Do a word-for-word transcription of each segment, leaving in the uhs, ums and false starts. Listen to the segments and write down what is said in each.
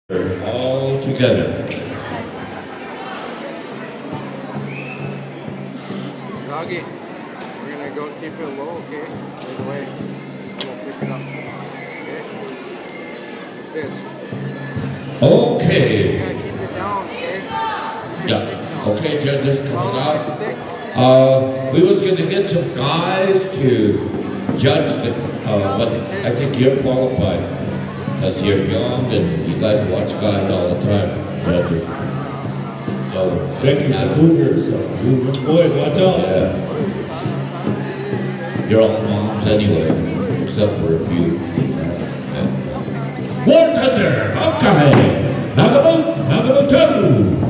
All together. Doggy, we're gonna go keep it low, okay? Right away. I'm gonna pick it up. Okay? This. Okay. You gotta keep it down, okay? Yeah. Okay, judges coming out. Uh, we was gonna get some guys to judge the, uh, but I think you're qualified. Because you're young and you guys watch guys all the time. Judges. So, Becky's a cougar, so you boys, watch out. yeah. You're all moms anyway, except for a few. Yeah. War Thunder, okay. Nagaboot, Nagaboot two.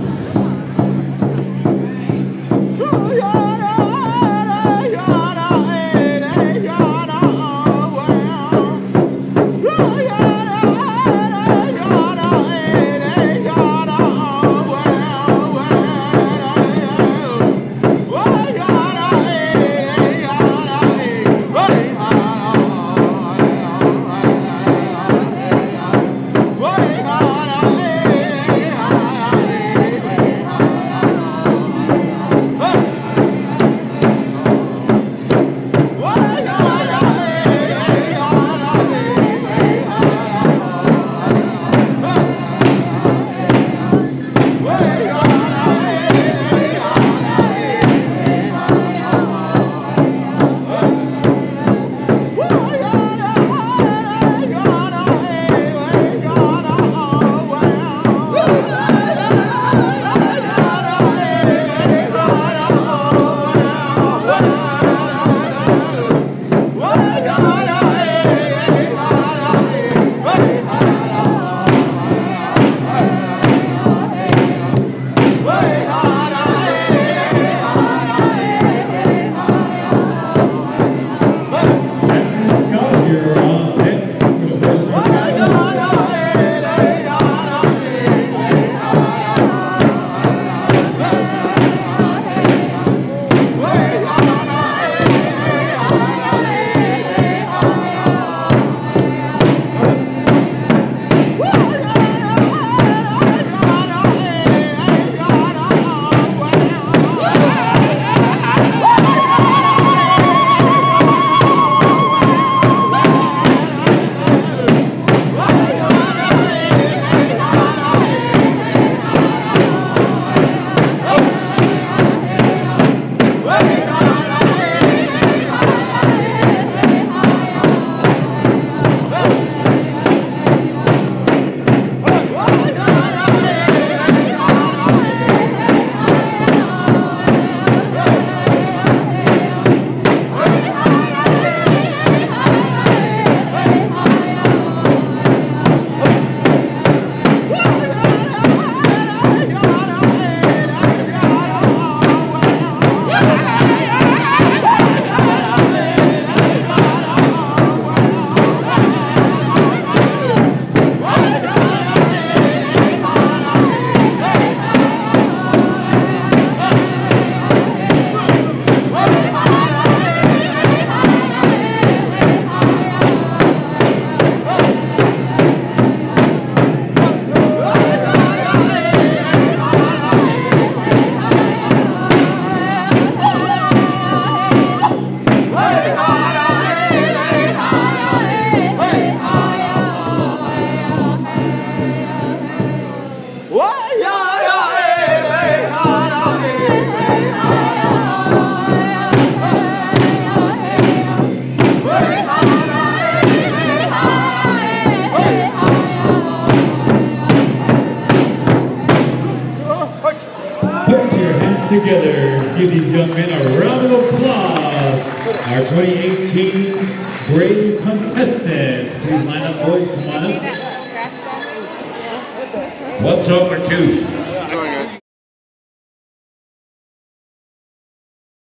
Together, let's give these young men a round of applause. Our twenty eighteen Brave contestants. Please line up, boys. Come on up. What's over two? Going good.